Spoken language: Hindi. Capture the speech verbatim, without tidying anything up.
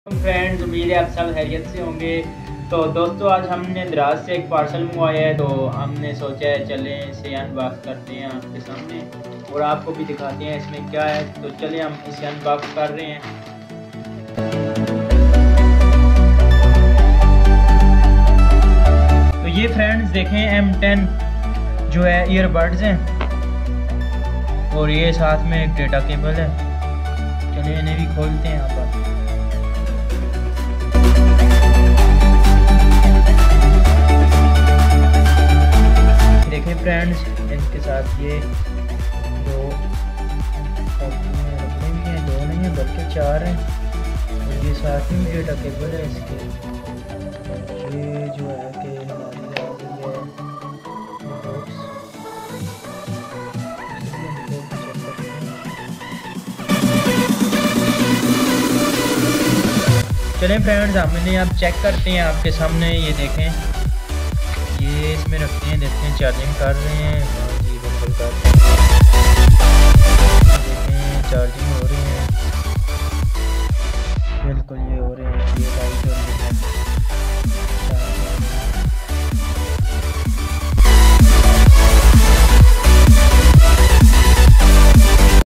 फ्रेंड्स, उम्मीद है आप सब खैरियत से होंगे। तो दोस्तों, आज हमने दराज से एक पार्सल मंगवाया है, तो हमने सोचा है चलें इसे अनबॉक्स करते हैं आपके सामने और आपको भी दिखाते हैं इसमें क्या है। तो चलें हम इसे अनबॉक्स कर रहे हैं। तो ये फ्रेंड्स देखें, एम टेन जो है ईयरबड्स हैं और ये साथ में एक डेटा केबल है। चलिए इन्हें भी खोलते हैं यहाँ पर। देखिए फ्रेंड्स, इनके साथ ये दो रखने भी हैं, दो नहीं है बल्कि चार हैं। और ये साथ ही डेटा केबल है इसके। ये जो है कि हमारी आ गई है बॉक्स। चलें फ्रेंड्स, हम इन्हें अब चेक करते हैं आपके सामने। ये देखें, ये इसमें रखते हैं, देखते हैं चार्जिंग कर रहे हैं। हाँ जी, बिल्कुल कर रहे हैं। देखें चार्जिंग हो रही है।